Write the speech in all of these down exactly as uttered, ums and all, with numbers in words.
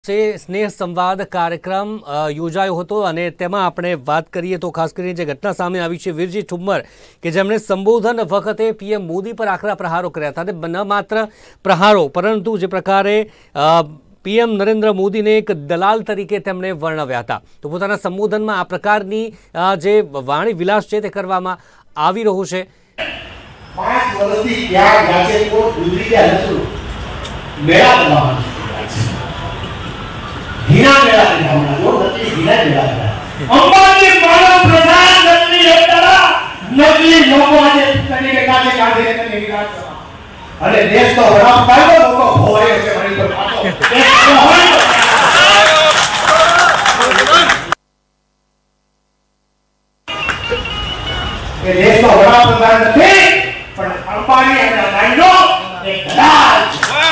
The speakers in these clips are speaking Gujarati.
સ્નેહ સંવાદ કાર્યક્રમ યોજાયો હતો અને તેમાં આપણે વાત કરીએ તો ખાસ કરીને જે ઘટના સામે આવી છે વીરજી ઠુમ્મર કે જેમણે સંબોધન વખતે પીએમ મોદી પર આકરા પ્રહારો કર્યા હતા અને ન માત્ર પ્રહારો પરંતુ જે પ્રકારે પીએમ નરેન્દ્ર મોદીને એક દલાલ તરીકે તેમણે વર્ણવ્યા હતા તો પોતાના સંબોધનમાં આ પ્રકારની જે વાણી વિલાસ છે તે કરવામાં આવી રહ્યું છે। પાંચ વર્ષથી ત્યાં ગાજેકોટ ગુજરી ગયા નથી મેળા બનાવવાનો हीना मेरा दिखाऊंगा जो नकली हीना मेरा अंबानी मानव प्रधान नकली एकरा नकली लोगों ने तरीके काजे काजे ने निराश सभा अरे देश तो बड़ा पायो लोगो भोरे से भरी तो पातो देश तो હોય ये देश तो बड़ा प्रधान નથી પણ અંબાની અને અદાણીનો એક દલાલ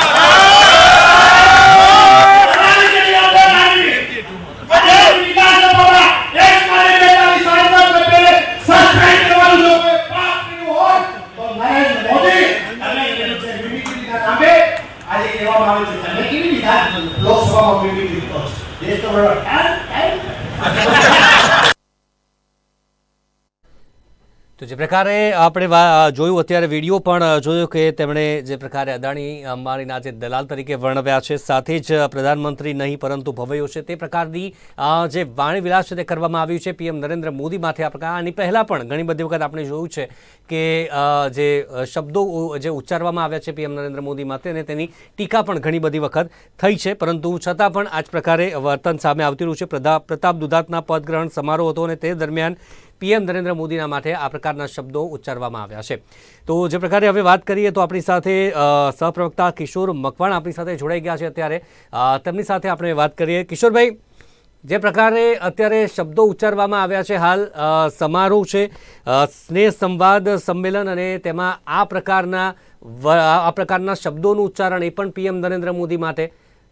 लोकसभा में भी देश तो बड़ा તો જે પ્રકારે આપણે જોયું અત્યારે વિડીયો પણ જોયો કે તેમણે જે પ્રકારે અદાણી અંબાણીના જે દલાલ તરીકે વર્ણવ્યા છે સાથે જ પ્રધાનમંત્રી નહીં પરંતુ ભવ્યો છે તે પ્રકારની જે વાણી વિલાસ છે તે કરવામાં આવ્યું છે પીએમ નરેન્દ્ર મોદી માથે આ પ્રકાર આની પહેલાં પણ ઘણી બધી વખત આપણે જોયું છે કે જે શબ્દો જે ઉચ્ચારવામાં આવ્યા છે પીએમ નરેન્દ્ર મોદી માથે અને તેની ટીકા પણ ઘણી બધી વખત થઈ છે પરંતુ છતાં પણ આ જ પ્રકારે વર્તન સામે આવતી રહ્યું છે। પ્રતાપ દુધાતના પદગ્રહણ સમારોહ હતો અને તે દરમિયાન પીએમ નરેન્દ્ર મોદીના માટે આ પ્રકારના શબ્દો ઉચ્ચારવામાં આવ્યા છે। તો જે પ્રકારે હવે વાત કરીએ તો આપણી સાથે સહપ્રવક્તા કિશોર મકવાણ આપણી સાથે જોડાઈ ગયા છે અત્યારે તેમની સાથે આપણે વાત કરીએ। કિશોરભાઈ, જે પ્રકારે અત્યારે શબ્દો ઉચ્ચારવામાં આવ્યા છે હાલ સમારોહ છે સ્નેહ સંવાદ સંમેલન અને તેમાં આ પ્રકારના આ પ્રકારના શબ્દોનું ઉચ્ચારણ એ પણ પીએમ નરેન્દ્ર મોદી માટે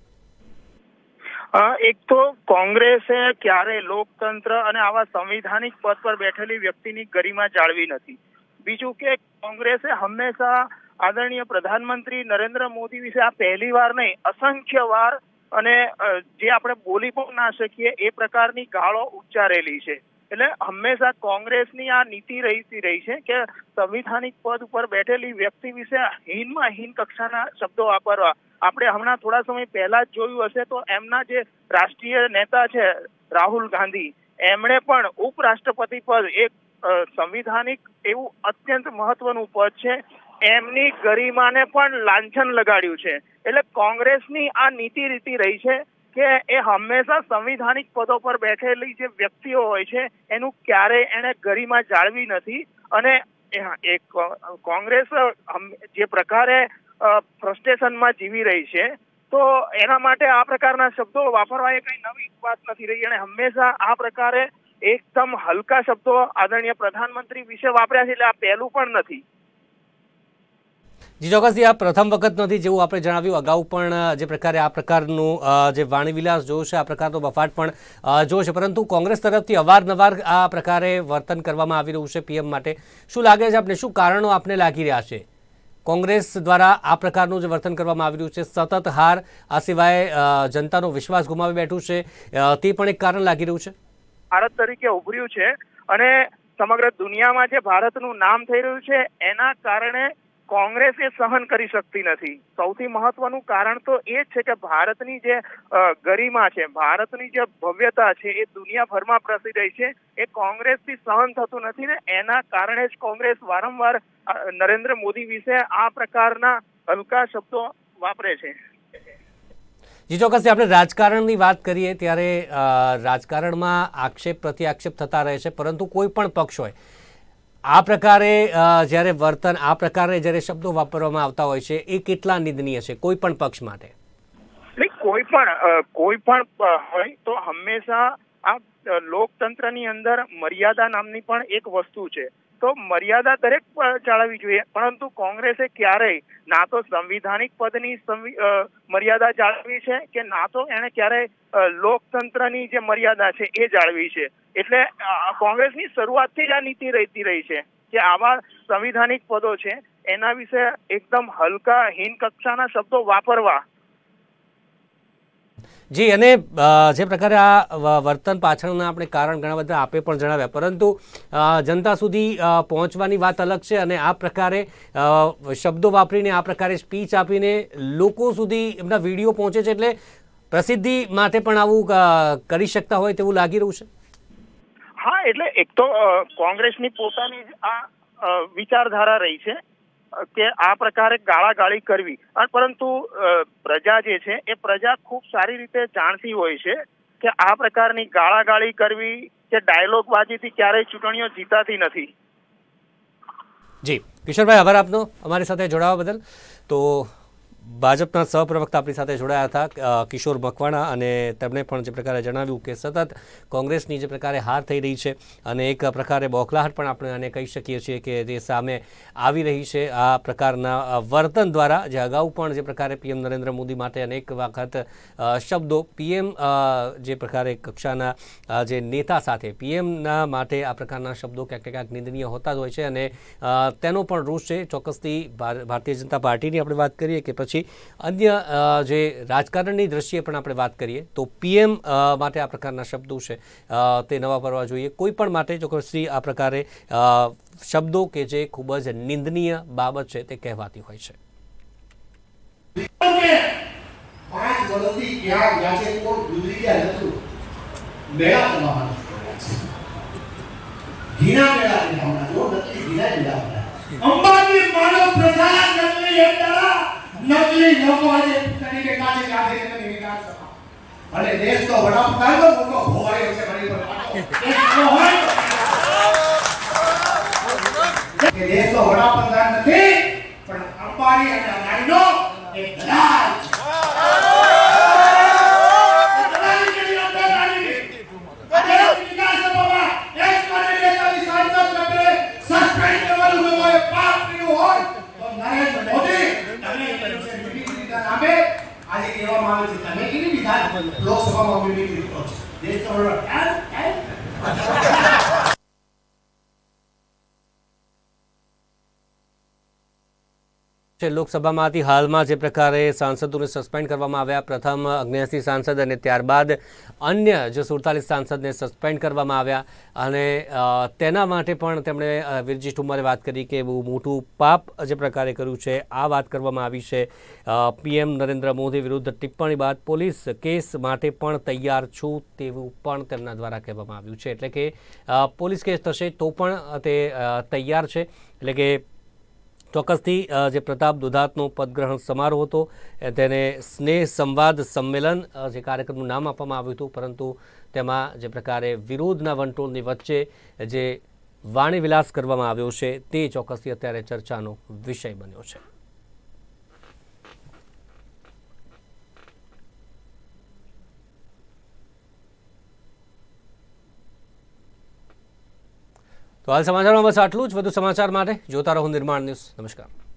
એક તો કોંગ્રેસે ક્યારે લોકતંત્ર અને આવા સંવિધાનિક પદ પર બેઠેલી વ્યક્તિની ગરિમા જાળવી નથી। બીજું કે કોંગ્રેસે હંમેશા આદરણીય પ્રધાનમંત્રી નરેન્દ્ર મોદી વિશે આ પહેલી વાર નહીં અસંખ્ય વાર અને જે આપણે બોલી પણ ના શકીએ એ પ્રકારની ગાળો ઉચ્ચારેલી છે। એટલે હંમેશા કોંગ્રેસની આ નીતિ રહી રહી છે કે સંવિધાનિક પદ ઉપર બેઠેલી વ્યક્તિ વિશે હીનમાં હીન કક્ષાના શબ્દો વાપરવા। આપણે હમણાં થોડા સમય પહેલા જ જોયું હશે તો એમના જે રાષ્ટ્રીય નેતા છે રાહુલ ગાંધી એમણે પણ ઉપરાષ્ટ્રપતિ પદ એક સંવિધાનિક એવું અત્યંત મહત્વનું પદ છે એમની ગરિમાને પણ લાંછન લગાડ્યું છે। એટલે કોંગ્રેસની આ નીતિ રીતિ રહી છે કે એ હંમેશા સંવિધાનિક પદો પર બેઠેલી જે વ્યક્તિઓ હોય છે એનું ક્યારેય એને ગરિમા જાળવી નથી અને એક કોંગ્રેસ જે પ્રકારે ફ્રસ્ટ્રેશનમાં જીવી રહી છે તો એના માટે આ પ્રકારના શબ્દો વાપરવા એ કઈ નવી વાત નથી રહી અને હંમેશા આ પ્રકારે એકદમ હલકા શબ્દો આદરણીય પ્રધાનમંત્રી વિશે વાપર્યા છે એટલે આ પહેલું પણ નથી। જી ચોક્કસથી આ પ્રથમ વખત નથી જેવું આપણે જણાવ્યું અગાઉ પણ જે પ્રકારે આ પ્રકારનું જે વાણી વિલાસ જોયો છે આ પ્રકારનો બફાટ પણ જોયો છે પરંતુ કોંગ્રેસ તરફથી અવારનવાર આ પ્રકારે વર્તન કરવામાં આવી રહ્યું છે પીએમ માટે। શું લાગે છે આપને, શું કારણો આપને લાગી રહ્યા છે કોંગ્રેસ દ્વારા આ પ્રકારનું જે વર્તન કરવામાં આવી રહ્યું છે? સતત હાર આ સિવાય જનતાનો વિશ્વાસ ગુમાવી બેઠું છે તે પણ એક કારણ લાગી રહ્યું છે। ભારત તરીકે ઉભર્યું છે અને સમગ્ર દુનિયામાં જે ભારતનું નામ થઈ રહ્યું છે એના કારણે કોંગ્રેસ એ સહન કરી શકતી નથી। સૌથી મહત્વનું કારણ તો એ જ છે કે ભારતની જે ગરિમા છે ભારતની જે ભવ્યતા છે એ દુનિયાભરમાં પ્રસિદ્ધ રહી છે એ કોંગ્રેસથી સહન થતું નથી ને એના કારણે જ કોંગ્રેસ વારંવાર નરેન્દ્ર મોદી વિશે આ પ્રકારના હલકા શબ્દો વાપરે છે। જી ચોક્કસથી આપણે રાજકારણની વાત કરીએ ત્યારે રાજકારણમાં આક્ષેપ પ્રત્યાક્ષેપ થતા રહે છે પરંતુ કોઈ પણ પક્ષ હોય આ પ્રકારે જ્યારે વર્તન આ પ્રકારે જ્યારે શબ્દો વાપરવામાં આવતા હોય છે એ કેટલા નિંદનીય છે કોઈ પણ પક્ષ માટે? કોઈ પણ કોઈ પણ હોય તો હંમેશા આ લોકતંત્રની અંદર મર્યાદા નામની પણ એક વસ્તુ છે તો મર્યાદા દરેક જાળવવી જોઈએ પરંતુ કોંગ્રેસે ક્યારેય ના તો સંવિધાનિક પદની મર્યાદા જાળવી છે કે ના તો એને ક્યારેય લોકતંત્રની જે મર્યાદા છે એ જાળવી છે। એટલે કોંગ્રેસની શરૂઆતથી જ આ નીતિ રહેતી રહી છે કે આવા સંવિધાનિક પદો છે એના વિશે એકદમ હલકા હીન કક્ષાના શબ્દો વાપરવા જી, અને જે પ્રકારે આ વર્તન પાછળના આપણે કારણ ઘણા બધા આપે પણ જણાવ્યા, પરંતુ જનતા સુધી પહોંચવાની વાત અલગ છે અને આ પ્રકારે શબ્દો વાપરીને આ પ્રકારે સ્પીચ આપીને લોકો સુધી એમના વિડીયો પહોંચે છે, એટલે પ્રસિદ્ધિ માટે પણ આવું કરી શકતા હોય તેવું લાગી રહ્યું છે. હા, એટલે એક તો કોંગ્રેસની પોતાની આ વિચારધારા રહી છે કે આ પ્રકારે ગાળાગાળી કરવી, પરંતુ પ્રજા જે છે એ પ્રજા ખૂબ સારી રીતે જાણતી હોય છે કે આ પ્રકારની ગાળાગાળી કરવી કે ડાયલોગબાજીથી ક્યારેય ચૂંટણીઓ જીતાતી નથી. જી કિશોરભાઈ, આભાર આપનો અમારી સાથે જોડાવા બદલ. તો ભાજપના સહપ્રવક્તા આપણી સાથે જોડાયા હતા કિશોર મકવાણા, અને તેમણે પણ જે પ્રકારે જણાવ્યું કે સતત કોંગ્રેસની જે પ્રકારે હાર થઈ રહી છે અને એક પ્રકારે બોખલાહટ પણ આપણે આને કહી શકીએ છીએ કે જે સામે આવી રહી છે આ પ્રકારના વર્તન દ્વારા. જે અગાઉ પણ જે પ્રકારે પીએમ નરેન્દ્ર મોદી માટે અનેક વખત શબ્દો પીએમ જે પ્રકારે કક્ષાના જે નેતા સાથે પીએમના માટે આ પ્રકારના શબ્દો ક્યાંક ક્યાંક નિંદનીય હોતા જ હોય છે, અને તેનો પણ રોષ છે. ચોક્કસથી ભારતીય જનતા પાર્ટીની આપણે વાત કરીએ કે પછી અન્ય જે રાજકારણની દ્રષ્ટિએ પણ આપણે વાત કરીએ તો પીએમ માટે આ પ્રકારના શબ્દો છે તે નવા પડવા જોઈએ. કોઈ પણ માટે ચોક્કસથી આ પ્રકારે શબ્દો કે જે ખૂબ જ નિંદનીય બાબત છે તે કહેવાતી હોય છે. પાંચ વર્ષથી ક્યાં ગયા છે કોણ ગુજરી ગયા નથી મેળા તમારા ઘીના મેળા ને હમણાં જો નથી ઘીના મેળા અંબાજી માનવ પ્રસાદ નકલી એકતા નકલી લોકો આજે તરીકે કાજે કાજે ને નિકાલ સભા અને દેશ તો વડાપ્રધાન નો મોટો ભોવાયો છે મારી પર પાટો એક હોય કે દેશ તો વડાપ્રધાન નથી પણ અંબાજી અને અદાણીનો એક લાલ લોકસભામાં મીટિંગ કરો છો દેશ તો લોકસભામાંથી હાલમાં જે પ્રકારે સાંસદોને સસ્પેન્ડ કરવામાં આવ્યા, પ્રથમ અગ્નેસી સાંસદ અને ત્યારબાદ અન્ય જે સુડતાલીસ સાંસદને સસ્પેન્ડ કરવામાં આવ્યા, અને તેના માટે પણ તેમણે વીરજી ઠુમ્મરે વાત કરી કે બહુ મોટું પાપ જે પ્રકારે કર્યું છે. આ વાત કરવામાં આવી છે. પીએમ નરેન્દ્ર મોદી વિરુદ્ધ ટિપ્પણી બાદ પોલીસ કેસ માટે પણ તૈયાર છું તેવું પણ તેમના દ્વારા કહેવામાં આવ્યું છે. એટલે કે પોલીસ કેસ થશે તો પણ તે તૈયાર છે. એટલે કે ચોક્કસથી જે પ્રતાપ દુધાતનો પદગ્રહણ સમારોહ હતો તેને સ્નેહ સંવાદ સંમેલન જે કાર્યક્રમનું નામ આપવામાં આવ્યું હતું, પરંતુ તેમાં જે પ્રકારે વિરોધના વંટોળની વચ્ચે જે વાણી વિલાસ કરવામાં આવ્યો છે તે ચોક્કસથી અત્યારે ચર્ચાનો વિષય બન્યો છે. તો હાલ સમાચારમાં બસ આટલું જ. વધુ સમાચાર માટે જોતા રહો નિર્માણ ન્યૂઝ. નમસ્કાર.